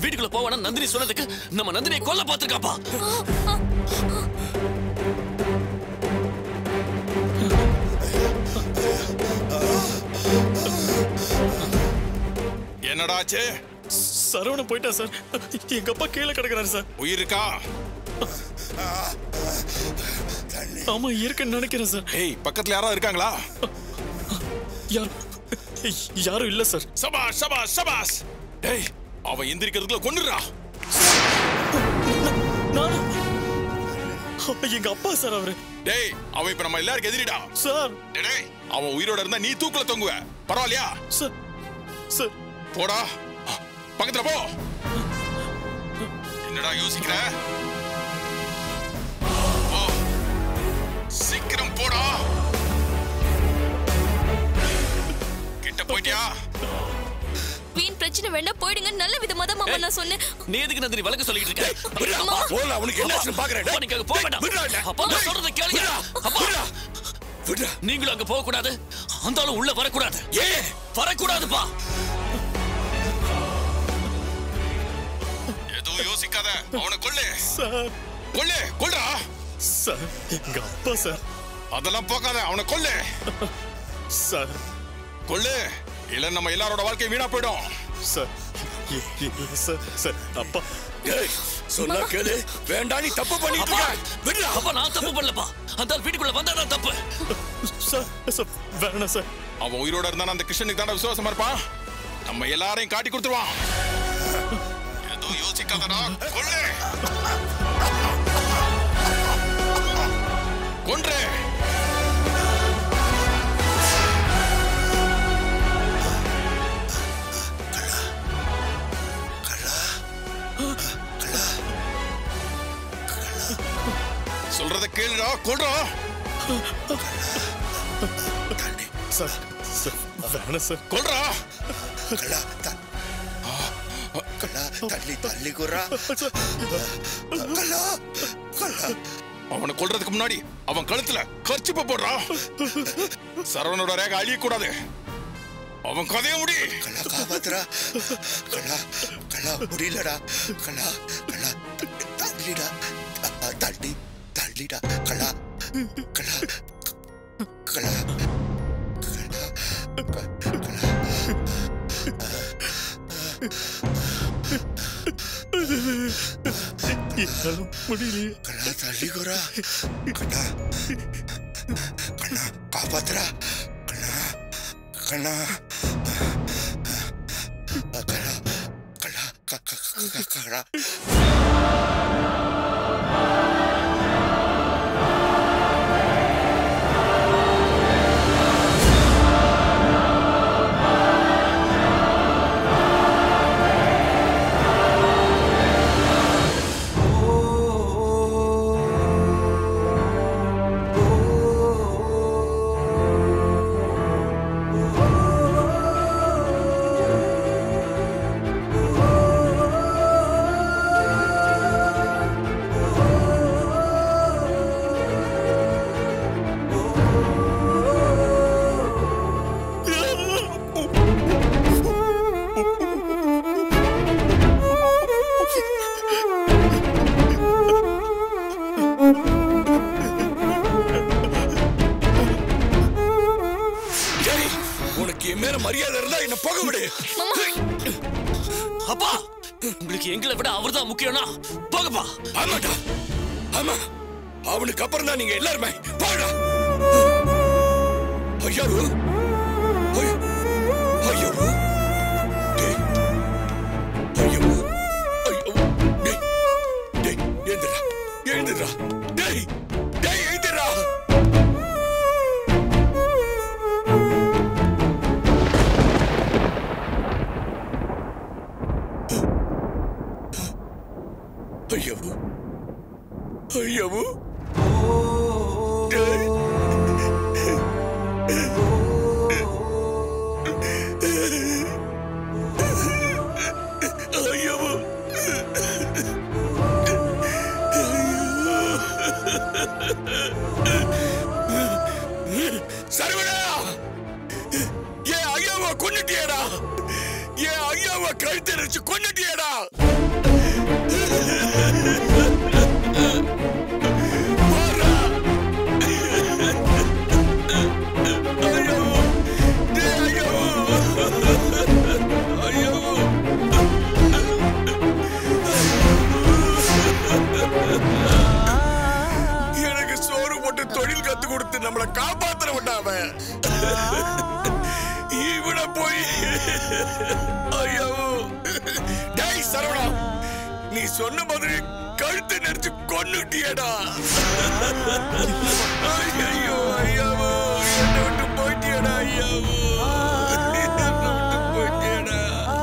வீட்டுக்குள்ள போவானா நந்தினி சொன்னதுக்கு நம்ம நந்தினியை கொல்ல பார்த்திருக்காப்பா. என்னடா ஆச்சு? சரவணன் போயிட்டா சார். எங்க அப்பா கீழே கிடக்குறாரு சார். உயிர் இருக்கா? ஆமா இருக்குன்னு நினைக்கிறேன் சார். ஏய், பக்கத்துல யாராவது இருக்காங்களா? யாரும் இல்ல சார். சபாஷ் சபாஷ் சபாஷ். டேய், அவன் எந்திரிக்கிறதுக்குள்ள கொன்னுறா. எங்க அப்பா சார் அவரு. டேய், அவன் இப்ப நம்ம எல்லாருக்கும் எதிரிடா சார். டேய், அவன் உயிரோட இருந்தா நீ தூக்குல தொங்குவ. பரவாயில்லையா? சார் சார் போடா, பக்கத்துல போ. என்னடா யோசிக்கிற? போ, சீக்கிரம் போடா. கிட்ட போயிட்டியா? வீண் பிரச்சனை வேண்டாம், போயிடுங்க. நல்ல விதமா தான் மாமா நான் சொன்னேன். நீ எதுக்கு நந்தினி வழக்கு சொல்லிட்டு இருக்க? போல அவனுக்கு என்ன பாக்குறேன். நீங்க அங்க போக வேண்டாம். அப்பா நான் சொல்றத கேளுங்க. அப்பா நீங்களும் அங்க போக கூடாது. அந்த ஆளு உள்ள வரக்கூடாது. ஏன் வரக்கூடாதுப்பா? எதுவும் யோசிக்காத, அவனை கொல்லு. சார் கொல்லு, கொல்றா. சார் எங்க அப்பா சார். அதெல்லாம் போகாத, அவனை கொல்லு. சார் கொல்லு, இல்ல நம்ம எல்லாரோட வாழ்க்கை வீணா போயிடும். சார் சார் சார் அப்பா சொன்னா கேளு. வேண்டாம், நீ தப்பு பண்ணிட்டு இருக்க. அப்பா நான் தப்பு பண்ணலப்பா. அந்த வீட்டுக்குள்ள வந்தாதான் தப்பு. சார் சார் வேணாம் சார். அவன் உயிரோட இருந்தா அந்த கிருஷ்ணனுக்கு தானே விசுவாசமா இருப்பான். நம்ம எல்லாரையும் காட்டி கொடுத்துருவான். எதுவும் யோசிக்காதடா, கொல்லு. கொன்று. சொல்றத கேளுடா, கொல்றா. சார் சார் வேணாம் சார். கொல்றா. தள்ளி தள்ளி குறா. அவனை கொல்றதுக்கு முன்னாடி அவன் கழுத்துல கர்ச்சிப்ப போடுறா. சரவணோட ரேகை அழிய கூடாது. அவன் கதைய முடி. கலா காப்பாத்துறா. கலா கலா முடியலடா. கலா கலா தள்ளிடா. தள்ளி தள்ளிடா. கலா கலா கலா முடியலையே. கலா தள்ளிக்குறா. கண்ணா கண்ணா காப்பாத்துறா. கண்ணா கண்ணா கலா கலா கலா. மரியாதை இருந்தா என்ன போக விடு. அப்பா உங்களுக்கு எங்களை விட அவர்தான் முக்கியம்னா போகப்பா. ஆமாடா, ஆமா, அவனுக்கு அப்புறம் தான் நீங்க எல்லாருமே. போடா. ஐயோ ஐயோ டேய், ஐயோ ஐயோ டேய் டேய், எழுந்துடா எழுந்துடா. டேய் டேய் எழுந்துடா. ஐயோ ஐயோ டேய் ஐயோ சரவணா, ஏன் ஐயாவை கொன்னுட்டியடா? என் ஐயாவை கழுத்தரிச்சு கொண்டுட்டியடா. எனக்கு சோறு போட்டு தொழில் கத்து கொடுத்து நம்மளை காப்பாத்துற விட்டாவன் இவன போய் ஐயோ. டேய் சரவணா, நீ சொன்ன மாதிரி கழுத்து நெரிச்சு கொன்னுட்டியடா. ஐயோ ஐயோ, என்னை விட்டு போயிட்டியடா. ஐயோ என்னை விட்டு போயிட்டியடா.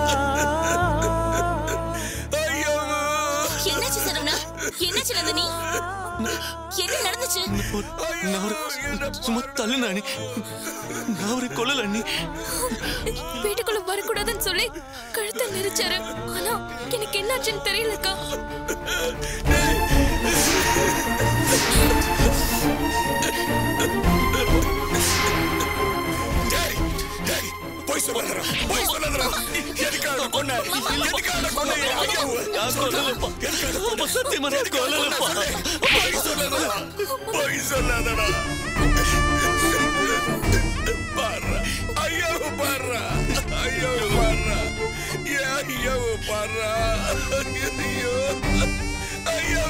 ஐயோ. என்னாச்சு சரவணா? என்னாச்சு நந்தினி? என்ன நடந்துச்சு? சும்மா தள்ளுன அண்ணி, நான் அவரை கொல்லல அண்ணி. வீட்டுக்குள்ள வரக்கூடாதுன்னு சொல்லி கழுத்தை நெரிச்சாரு. ஆனா எனக்கு என்னாச்சுன்னு தெரியலக்கா. போய் சொல்லாதடா, போய் சொல்லாதடா. எதுக்காக கொன்ன? எதுக்காக கொன்ன? சத்தியமா கொல்லலப்பா. போய் சொல்லாதடா, போய் சொல்லாதடா. பாரு ஐயோ, பாரு ஐயோ, பாரு ஐயோ, பாரு ஐயோ ஐயோ.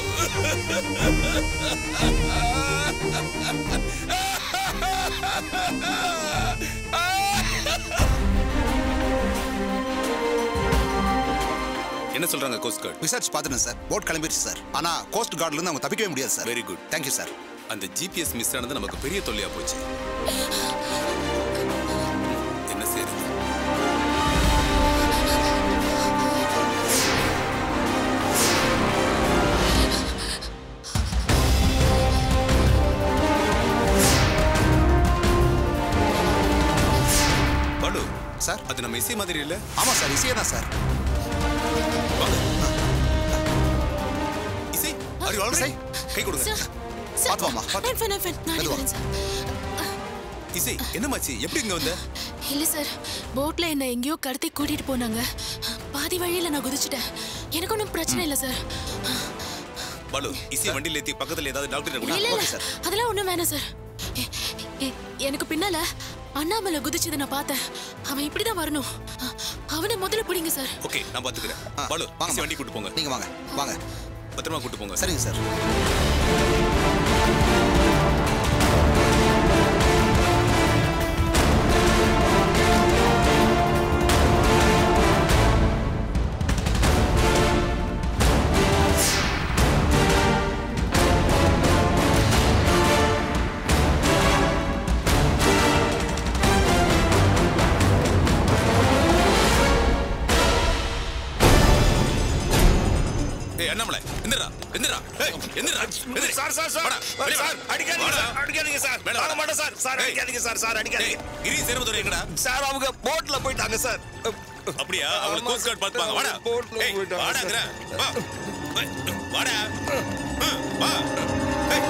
என்ன சொல்றாங்க கோஸ்ட் கார்டு? விசாரிச்சு பார்த்துட்டேன் சார். போட் கிளம்பிடுச்சு சார். ஆனா கோஸ்ட் கார்டுல இருந்து அவங்க தப்பிக்கவே முடியாது sir. Very good, thank you sir. அந்த ஜிபிஎஸ் மிஸ் ஆனது நமக்கு பெரிய தொல்லையா போச்சு. என்ன செய்யுது? பாலு சார், அது நம்ம இசை மாதிரி இல்ல? ஆமா சார், இசையே தான் சார். இசை, are you all right? கை கொடுங்க. பாத்து வாமா. இசை, என்னமாச்சு? எப்படி இங்க வந்த? இல்ல சார், போட்ல என்ன எங்கேயோ கடத்தி கூட்டிட்டு போனாங்க. பாதி வழியில நான் குதிச்சிட்டேன். எனக்கு ஒன்றும் பிரச்சனை இல்லை சார். பாலு, இசை வண்டியில ஏத்தி பக்கத்துல ஏதாவது டாக்டர் இல்ல கூட. இல்ல, அதெல்லாம் ஒண்ணும் வேணாம் சார். எனக்கு பின்னால அண்ணாமலை குதிச்சதை நான் பார்த்தேன். அவன் இப்படிதான் வரணும். அவனை முதல்ல பிடிங்க சார். ஓகே, நான் பாத்துக்கிறேன். பாலு, வாங்க, வண்டி கூட்டு போங்க. நீங்க வாங்க, வாங்க. பத்திரமா கூட்டு போங்க. சரிங்க சார். அண்ணாமலை, எந்திரா, எந்திரா. ஏய், எந்திரா. சார் சார் சார் சார் அடிக்காதீங்க சார், அடிக்காதீங்க சார். வாங்க மாட்டேன் சார். சார் அடிக்காதீங்க சார், சார் அடிக்காதீங்க. கிரி சேரமதுரை எங்கடா? சார் அவங்க போட்ல போயிட்டாங்க சார். அப்படியா? அவங்க கோஸ்ட் கார்டு பாத்துப்பாங்க. வாடா. போட்ல ஏய், போயிட்டாங்க. வாடாங்கற. வா. வாடா. வா. ஏய்,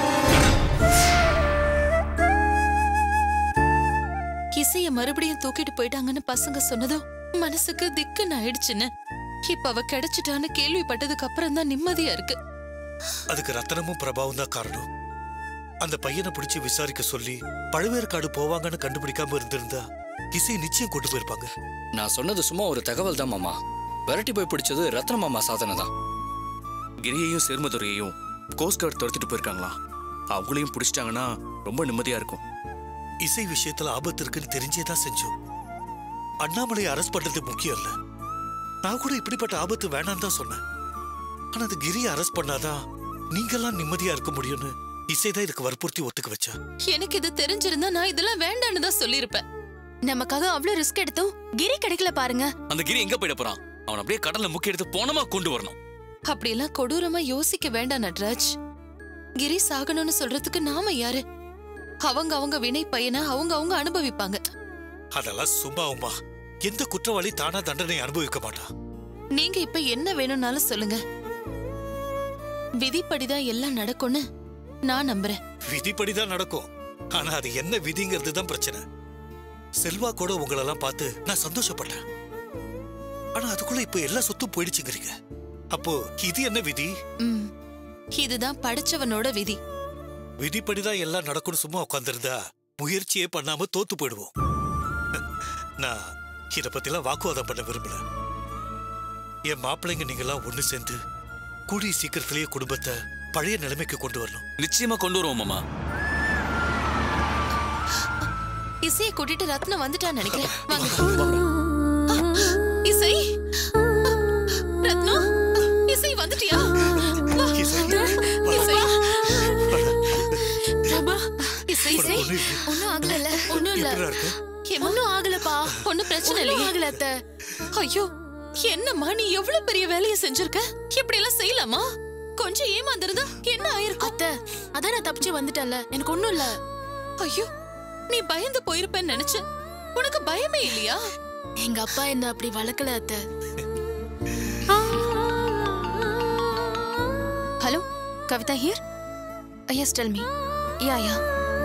இசைய மறுபடியும் தூக்கிட்டு போயிட்டாங்கன்னு பசங்க சொன்னதும் மனசுக்கு திக்குன்னு ஆயிடுச்சுன்னு. இப்ப அவ கிடைச்சிட்டான்னு கேள்விப்பட்டதுக்கு அப்புறம் தான் நிம்மதியா இருக்கு. அதுக்கு ரத்தனமும் பிரபாவும் தான் காரணம். அந்த பையனை பிடிச்சி விசாரிக்க சொல்லி பழுவேற்காடு போவாங்கன்னு கண்டுபிடிக்காம இருந்திருந்தா இசை நிச்சயம் கொண்டு போயிருப்பாங்க. நான் சொன்னது சும்மா ஒரு தகவல் தான் மாமா. விரட்டி போய் பிடிச்சது ரத்ன மாமா சாதனை தான். கிரியையும் சேர்மதுரையையும் கோஸ்ட் கார்டு துரத்திட்டு போயிருக்காங்களாம். அவங்களையும் பிடிச்சிட்டாங்கன்னா ரொம்ப நிம்மதியா இருக்கும். இசை விஷயத்துல ஆபத்து இருக்குன்னு தெரிஞ்சேதான் செஞ்சோம். அண்ணாமலையை அரெஸ்ட் பண்றது முக்கியம் இல்ல. நான் கூட இப்படிப்பட்ட ஆபத்து வேணான்னு தான் சொன்னேன். ஆனா அது கிரியை அரெஸ்ட் பண்ணாதான் நீங்கெல்லாம் நிம்மதியா இருக்க முடியும்னு இசைதான் இதுக்கு வற்புறுத்தி ஒத்துக்க வச்சா. எனக்கு இது தெரிஞ்சிருந்தா நான் இதெல்லாம் வேண்டான்னு தான் சொல்லியிருப்பேன். நமக்காக அவ்வளவு ரிஸ்க் எடுத்தோம், கிரி கிடைக்கல பாருங்க. அந்த கிரி எங்க போயிட போறான்? அவன் அப்படியே கடல்ல முக்கி எடுத்து போனமா கொண்டு வரணும். அப்படியெல்லாம் கொடூரமா யோசிக்க வேண்டாம் நட்ராஜ். கிரி சாகணும்னு சொல்றதுக்கு நாம யாரு? அவங்க அவங்க வினை பையனை அவங்க அனுபவிப்பாங்க. அதெல்லாம் சும்மா எந்த குற்றவாளி தானா தண்டனை அனுபவிக்க மாட்டான். நீங்க இப்ப என்ன வேணும்னாலும் சொல்லுங்க. விதிப்படிதான் எல்லாம் நடக்கும்னு நான் நம்புறேன். விதிப்படிதான் நடக்கும். ஆனா அது என்ன விதிங்கிறது தான் பிரச்சனை. செல்வா கூட உங்களெல்லாம் பார்த்து நான் சந்தோஷப்பட்டேன். ஆனா அதுக்குள்ள இப்ப எல்லா சொத்தும் போயிடுச்சுங்கிறீங்க. அப்போ இது என்ன விதி? இதுதான் படிச்சவனோட விதி. விதிப்படிதான் எல்லாம் நடக்கணும். சும்மா உட்காந்துருந்தா முயற்சியே பண்ணாம தோத்து போயிடுவோம். நான் இத பத்திலாம் வாக்குவாதம் பண்ண விரும்பல. என் மாப்பிள்ளைங்க நீங்கெல்லாம் ஒண்ணு சேர்ந்து கூடிய சீக்கிரத்திலேயே குடும்பத்தை பழைய நிலைமைக்கு கொண்டு வரணும். நிச்சயமா கொண்டு வருவோம் மாமா. இசையை கூட்டிட்டு ரத்னம் வந்துட்டான்னு நினைக்கிறேன். வாங்க. இசை, ரத்னம், இசை வந்துட்டியா? இசை, இசை ஒண்ணும் ஆகல. ஒண்ணும் இல்ல. ஒண்ணும் ஆகலப்பா. ஒண்ணும் பிரச்சனை இல்லையே. ஆகல அத்தை. ஐயோ, என்னம்மா நீ எவ்வளவு பெரிய வேலையை செஞ்சிருக்க? இப்படி எல்லாம் செய்யலாமா? கொஞ்சம் ஏமாந்திருந்தா என்ன ஆயிருக்கும்? அத்தை, அதான் நான் தப்பிச்சு வந்துட்டேன்ல. எனக்கு ஒண்ணும் இல்ல. ஐயோ, நீ பயந்து போயிருப்பேன்னு நினைச்சேன். உனக்கு பயமே இல்லையா? எங்க அப்பா என்ன அப்படி வளர்க்கல அத்தை. Hello, Kavitha here. Yes, tell me. Ya.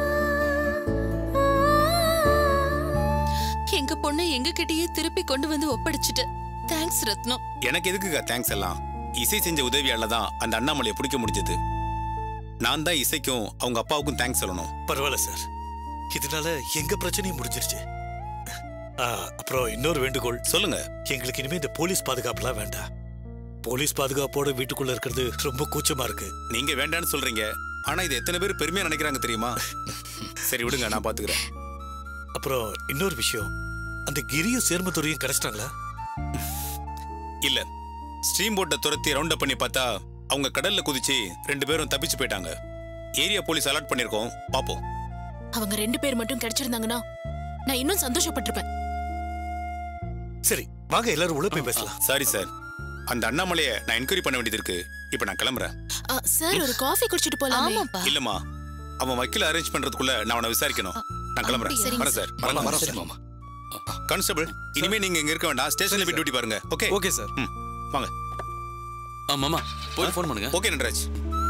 எங்க பொண்ணை எங்க கிட்டயே திருப்பி கொண்டு வந்து ஒப்படைச்சிட்டு தேங்க்ஸ் ரத்னம். எனக்கு எதுக்குங்க தேங்க்ஸ் எல்லாம்? இசை செஞ்ச உதவியால தான் அந்த அண்ணாமலையை பிடிக்க முடிஞ்சது. நான் தான் இசைக்கும் அவங்க அப்பாவுக்கும் தேங்க்ஸ் சொல்லணும். பரவாயில்ல சார், இதனால எங்க பிரச்சனையும் முடிஞ்சிருச்சு. அப்புறம் இன்னொரு வேண்டுகோள். சொல்லுங்க. எங்களுக்கு இனிமே இந்த போலீஸ் பாதுகாப்புலாம் வேண்டாம். போலீஸ் பாதுகாப்போட வீட்டுக்குள்ள இருக்கிறது ரொம்ப கூச்சமா இருக்கு. நீங்க வேண்டான்னு சொல்றீங்க, ஆனா இது எத்தனை பேர் பெருமையா நினைக்கிறாங்க தெரியுமா? சரி விடுங்க, நான் பாத்துக்கிறேன். அப்புறம் இன்னொரு விஷயம், அந்த கிரியும் சேர்மதுரையும் கிடைச்சிட்டாங்களா? இல்ல, ஸ்ட்ரீம் போட்டை துரத்தி ரவுண்ட் அப் பண்ணி பார்த்தா அவங்க கடல்ல குதிச்சு 2 பேரும் தப்பிச்சு போயிட்டாங்க. ஏரியா போலீஸ் அலர்ட் பண்ணிருக்கோம், பாப்போம். அவங்க 2 பேர் மட்டும் கிடைச்சிருந்தாங்கன்னா நான் இன்னும் சந்தோஷப்பட்டிருப்பேன். சரி வாங்க, எல்லாரும் உள்ள போய் பேசலாம். சாரி சார், அந்த அண்ணாமலையை நான் என்கொயரி பண்ண வேண்டியது இருக்கு. இப்ப நான் கிளம்புறேன். சார், ஒரு காஃபி குடிச்சிட்டு போலாமே. ஆமாப்பா. இல்லம்மா, அவன் வக்கீல அரேஞ்ச் பண்றதுக்குள்ள நான் அவனை விசாரிக்கணும். நான் கிளம்புறேன். வரேன் சார். சரி மாமா. கான்ஸ்டபிள், இனிமே நீங்க இங்க இருக்க வேண்டாம், ஸ்டேஷன்ல போய் டியூட்டி பாருங்க. ஓகே? Okay sir. வாங்க. மாமா போய் ஃபோன் பண்ணுங்க. ஓகே நட்ராஜ்.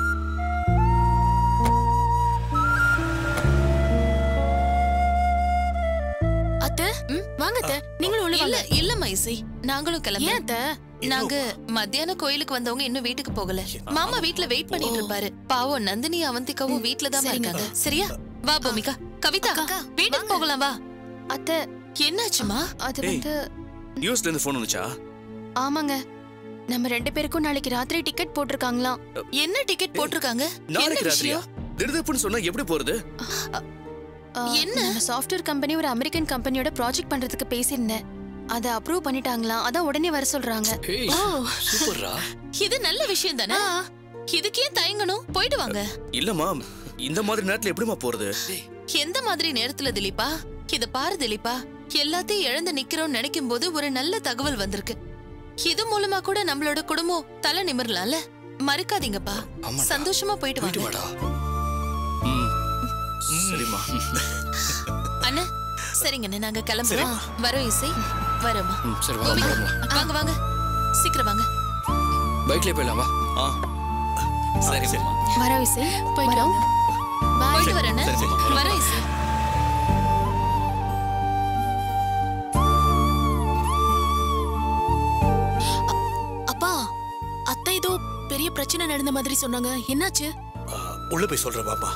அத்தை, வாங்க அத்தை. நீங்களும் உள்ள இல்ல வாங்க. இல்லம்மா இசை, நாங்களும் ஏன் கிளம்புறோம். அத்தை? நாங்க மத்தியானம் கோயிலுக்கு வந்தவங்க இன்னும் வீட்டுக்கு போகல. மாமா வீட்ல வெயிட் பண்ணிட்டு இருப்பாரு. பாவம் நந்தினி அவந்திகாவும் வீட்ல தான் இருக்காங்க. சரியா? வா பூமிகா. கவிதா, வீட்டுக்கு போகலாம் வா. அத்தை, என்னாச்சுமா? அது வந்து நியூஸ்ல இருந்து ஃபோன் வந்துச்சா? ஆமாங்க, நம்ம 2 பேருக்கும் நாளைக்கு ராத்திரி டிக்கெட் போட்டிருக்காங்களாம். என்ன டிக்கெட் போட்டிருக்காங்க? நாளைக்கு ராத்திரியா? திடுதிப்புன்னு சொன்னா எப்படி போறது? என்ன? நம்ம சாஃப்ட்வேர் கம்பெனி ஒரு அமெரிக்கன் கம்பெனியோட ப்ராஜெக்ட் பண்றதுக்கு பேசியிருந்தேன். அதை அப்ரூவ் பண்ணிட்டாங்களாம். அதான் உடனே வர சொல்றாங்க. சூப்பர்ரா. இது நல்ல விஷயம் தானே. இதுக்கு ஏன் தயங்கணும்? போயிட்டு வாங்க. இல்லம்மா, இந்த மாதிரி நேரத்துல எப்படிமா போறது? எந்த மாதிரி நேரத்துல திலீப்பா? இத பாரு திலீப்பா, எல்லாத்தையும் இழந்து நிக்கிறோம்னு நினைக்கும் போது ஒரு நல்ல தகவல் வந்திருக்கு. இது மூலமா கூட நம்மளோட குடும்பம் தலை நிமிரலாம்ல. மறக்காதீங்கப்பா. சந்தோஷமா போயிட்டு வாடா. சரிம்மா. அண்ணா, சரிங்கண்ணே, நாங்க கிளம்புறோம். வரோம் இசை, வரோமா. சரி வாங்க. வாங்க வாங்க, சீக்கிரம் வாங்க. பைக்லயே போயிடலாம் வா. சரி சரிம்மா. வரோம் இசை, போயிட்டு வாங்க. போயிட்டு வரேன். வரோம் இசை. அப்பா, அத்தை ஏதோ பெரிய பிரச்சனை நடந்த மாதிரி சொன்னாங்க. என்னாச்சு? உள்ள போய் சொல்றேன் வாமா.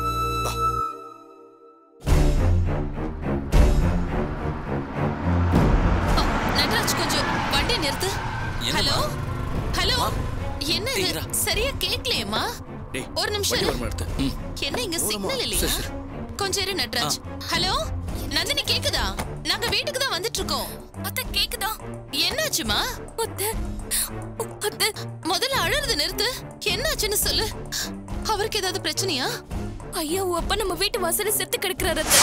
நட்ராஜ், கொஞ்சம் வண்டி நிறுத்து. ஹலோ ஹலோ, என்ன இது? சரியா கேட்கலையேம்மா. ஒரு நிமிஷம் இரு. என்ன இங்க சிக்னல் இல்லையா? கொஞ்சம் இரு நட்ராஜ். ஹலோ நந்தினி, கேக்குதா? நாங்க வீட்டுக்கு தான் வந்துட்டு இருக்கோம். அத்தை கேக்குதா? என்னாச்சுமா? அத்தை, அத்தை, முதல்ல அழறது நிறுத்து. என்னாச்சுன்னு சொல்லு. அவருக்கு ஏதாவது பிரச்சனையா? ஐயா, அப்பா நம்ம வீட்டு வாசல்ல செத்து கிடக்குறாரு அத்தை.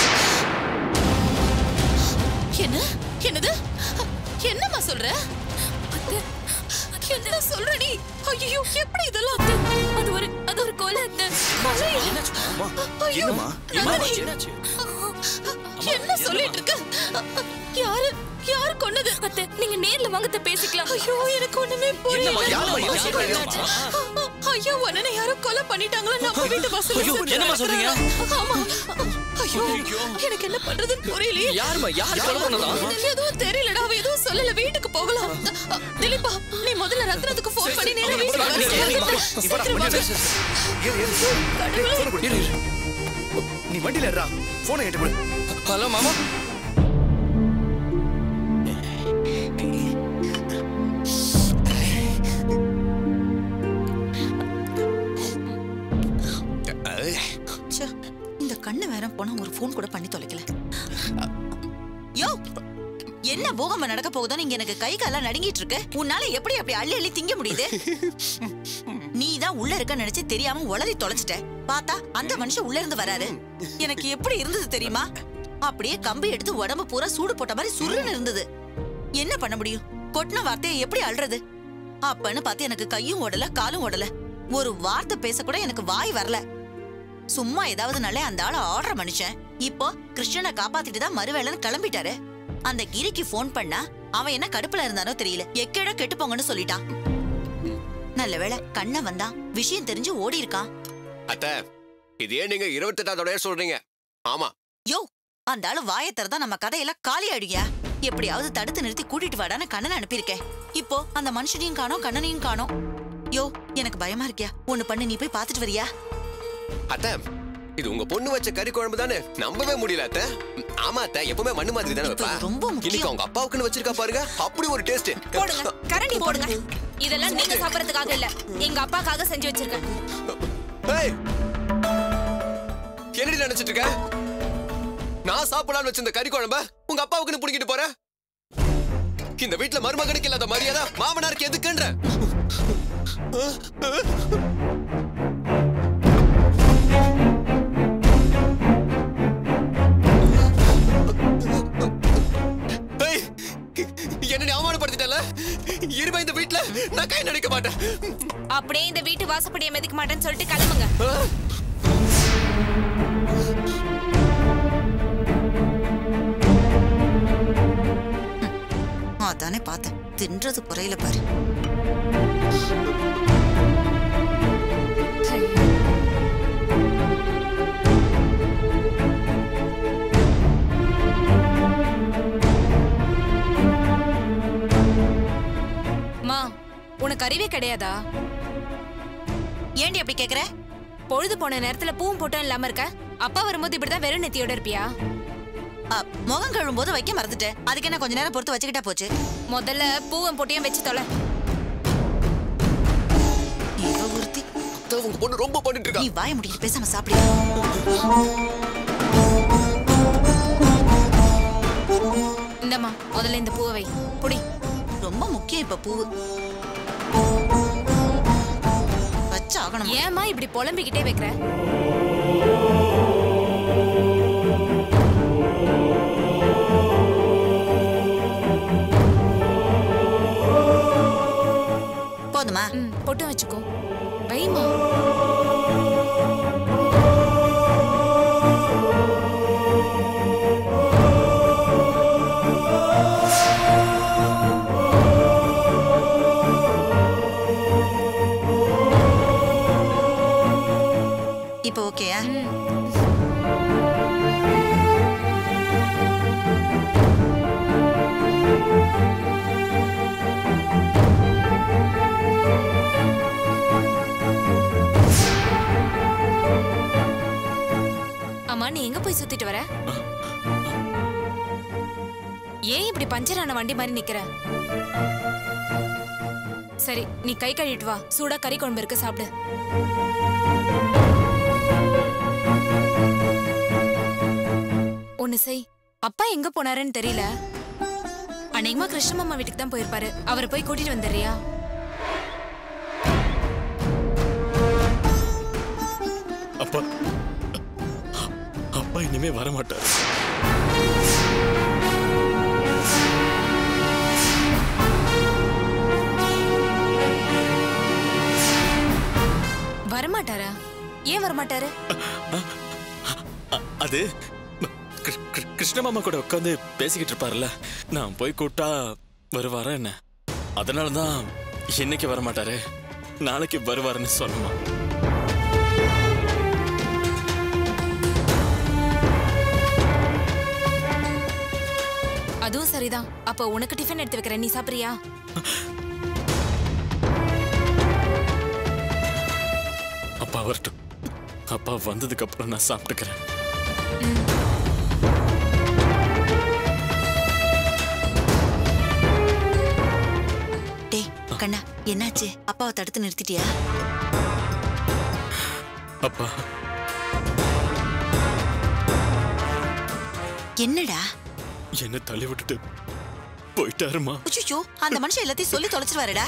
என்ன? என்னது? என்னம்மா சொல்ற? அத்தை, என்ன சொல்ற நீ? ஐயோ, எப்படி இதெல்லாம்? அது ஒரு கொலை அத்தை. கொலை? ஐயோ, என்னம்மா? நந்தினி, என்ன சொல்லிட்டு இருக்க? யாரு கொன்னது? அத்தை, நீங்க நேர்ல வாங்கத்த பேசிக்கலாம். ஐயோ, எனக்கு ஒண்ணுமே புரியல. ஐயோ, உடனே யாரோ கொலை பண்ணிட்டாங்களா நம்ம வீட்டு வாசல்ல? என்னம்மா சொல்றீங்க? ஆமா. ஐயோ, எனக்கு என்ன பண்றதுன்னு புரியலையே. யார் கொலை பண்ணதா? எதுவும் தெரியலடா. அவ எதுவும் சொல்லல, வீட்டுக்கு போகலாம். திலீபா, நீ முதல்ல ரத்னத்துக்கு ஃபோன் பண்ணி நேரா வீட்டுக்கு வர. நீ வண்டியில ஏறா, போனை கேட்டு கொடு. ஹலோ மாமா. இந்த கண்ணு வேற போனா ஒரு போன் கூட பண்ணி தொலைக்கல. யோ, என்ன பூகம்பம் நடக்க போகுதோ நீங்க எனக்கு கை கால நடுங்கிட்டு இருக்கு. உன்னால எப்படி அப்படி அள்ளி அள்ளி திங்க முடியுது? நீ தான் உள்ள இருக்க நினைச்சு தெரியாம உளறி தொலைச்சிட்ட. பார்த்தா அந்த மனுஷன் உள்ள இருந்து வராரு. எனக்கு எப்படி இருந்தது தெரியுமா? அப்படியே கம்பி எடுத்து உடம்பு பூரா சூடு போட்ட மாதிரி சுருன்னு இருந்தது. என்ன பண்ண முடியும்? கொட்டின வார்த்தையை எப்படி அள்ளுறது? அப்பன்னு பார்த்து எனக்கு கையும் ஓடல காலும் ஓடல. ஒரு வார்த்தை பேச கூட எனக்கு வாய் வரல. சும்மா ஏதாவது நல்ல அந்த ஆளை ஆடுற மனுஷன் இப்போ கிருஷ்ணனை காப்பாத்திட்டு தான் மறுவேளைன்னு கிளம்பிட்டாரு. அந்த கிரிக்கு போன் பண்ணா அவன் என்ன கடுப்புல இருந்தானோ தெரியல, எக்கேட கெட்டு போங்கன்னு சொல்லிட்டான். நல்ல வேளை கண்ண வந்தான், விஷயம் தெரிஞ்சு ஓடி இருக்கான். அத்தை, இதே நீங்க 28வது சொல்றீங்க. ஆமா. யோ, அந்த ஆளு வாயத்தரதான் நம்ம கதையெல்லாம் காலி ஆயிடுயா. எப்படியாவது தடுத்து நிறுத்தி கூட்டிட்டு வாடான்னு கண்ணனை அனுப்பியிருக்கேன். இப்போ அந்த மனுஷனையும் காணோம், கண்ணனையும் காணோம். யோ, எனக்கு பயமா இருக்கியா? ஒண்ணு பண்ணு, நீ போய் பாத்துட்டு வரியா? அத்தை, இது உங்க பொண்ணு வச்ச கறி குழம்பு தானே? நம்பவே முடியல அத்தை. ஆமா அத்தை, எப்பவுமே மண்ணு மாதிரி தானே வைப்பா. ரொம்ப முக்கியம். இன்னைக்கு அவங்க அப்பாவுக்குன்னு வச்சிருக்கா பாருங்க, அப்படி ஒரு டேஸ்ட். போடுங்க, கரண்டி போடுங்க. இதெல்லாம் நீங்க சாப்பிடறதுக்காக இல்ல, எங்க அப்பாக்காக செஞ்சு வச்சிருக்கேன். ஏய், என்னடி நினைச்சிட்டு இருக்க? நான் சாப்பிடலாம்னு வச்சிருந்த கறி குழம்ப உங்க அப்பாவுக்குன்னு புடிக்கிட்டு போற? இந்த வீட்டுல மருமகனுக்கு இல்லாத மரியாதை மாமனாருக்கு எதுக்குன்ற? என்ன அவமானப்படுத்திட்டல? இருபா இந்த வீட்டுல நான் கை நடிக்க மாட்டேன். அப்படியே இந்த வீட்டு வாசப்படியை மிதிக்க மாட்டேன்னு சொல்லிட்டு கிளம்புங்க. அதானே பார்த்தேன், தின்றது குறையில பாரு. உனக்கு அறிவே கிடையாதா? ஏண்டி அப்படி கேக்குற? பொழுது போன நேரத்துல பூவும் போட்டும் இல்லாம இருக்க. அப்பா வரும்போது இப்படிதான் வெறும் நெத்தியோட இருப்பியா? முகம் கழுவும் போது வைக்க மறந்துட்டேன். அதுக்கு என்ன கொஞ்ச நேரம் பொறுத்து வச்சுக்கிட்டா போச்சு. முதல்ல பூவும் போட்டியும் வச்சு தொலை. உங்க பொண்ணு ரொம்ப பண்ணிட்டு இருக்கா. நீ வாய முடிக்கிட்டு பேசாம சாப்பிடு. இந்தம்மா, முதல்ல இந்த பூவை வை. புடி. ரொம்ப முக்கியம் இப்ப பூவு. வச்சாகணும். ஏமா இப்படி புலம்பிக்கிட்டே வைக்கிற? போதுமா? பொட்டு வச்சுக்கோ. வைமா. இப்போ ஓகேயா? அம்மா, நீ எங்க போய் சுத்திட்டு வர? ஏன் இப்படி பஞ்சரான வண்டி மாதிரி நிக்கிற? சரி, நீ கை கழுவிட்டு வா. சூடா கறி குழம்பு இருக்கு, சாப்பிடு. ஒண்ணு செய். அப்பா எங்க போனாருன்னு தெரியல. அநேகமா கிருஷ்ணமாமா வீட்டுக்கு தான் போயிருப்பாரு. அவரை போய் கூட்டிட்டு வந்துடுறியா? அப்பா அப்பா இனிமே வர மாட்டார். வரமாட்டாரா? ஏன் வரமாட்டாரு? அது கிருஷ்ணமாமா கூட உட்காந்து பேசிக்கிட்டு இருப்பாருல்ல, நான் போய் கூட்டா வருவாரா என்ன? அதனாலதான் இன்னைக்கு வரமாட்டாரு, நாளைக்கு வருவாருன்னு சொன்னமா. அதுவும் சரிதான். அப்ப உனக்கு டிஃபன் எடுத்து வைக்கிறேன், நீ சாப்பிடுறியா? அப்பா வரட்டும். அப்பா வந்ததுக்கு அப்புறம் நான் சாப்பிட்டுக்கிறேன். டேய் கண்ணா, என்னாச்சு? அப்பாவை தடுத்து நிறுத்திட்டியா? அப்பா என்னடா? என்ன தள்ளி விட்டுட்டு போயிட்டாருமா. அச்சோ, அந்த மனுஷன் எல்லாத்தையும் சொல்லி தொலைச்சிருவாருடா.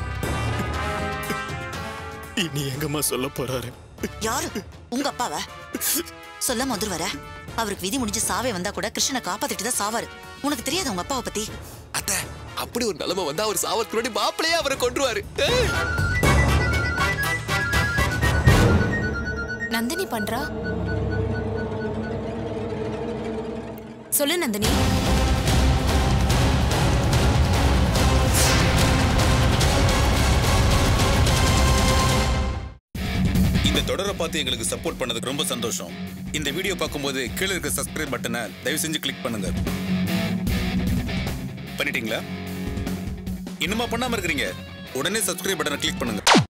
இனி எங்கம்மா சொல்ல போறாரு? யாரு? உங்க அப்பாவா? சொல்ல வந்துருவார. அவருக்கு விதி முடிஞ்சு சாவே வந்தா கூட கிருஷ்ணனை காப்பாத்திட்டு தான் சாவாரு. உனக்கு தெரியாது உங்க அப்பாவை பத்தி? அத்தை, அப்படி ஒரு நிலைமை வந்தா அவர் சாவறதுக்கு முன்னாடி மாப்பிள்ளையே அவரை கொன்றுவாரு. நந்தினி பண்றா? சொல்லு நந்தினி. இந்த தொடரை பார்த்து எங்களுக்கு சப்போர்ட் பண்ணதுக்கு ரொம்ப சந்தோஷம். இந்த வீடியோ பார்க்கும்போது கீழே இருக்க சப்ஸ்கிரைப் பட்டனை தயவு செஞ்சு கிளிக் பண்ணுங்க. பண்ணிட்டீங்களா? இன்னுமா பண்ணாம இருக்கிறீங்க? உடனே சப்ஸ்கிரைப் பட்டனை கிளிக் பண்ணுங்க.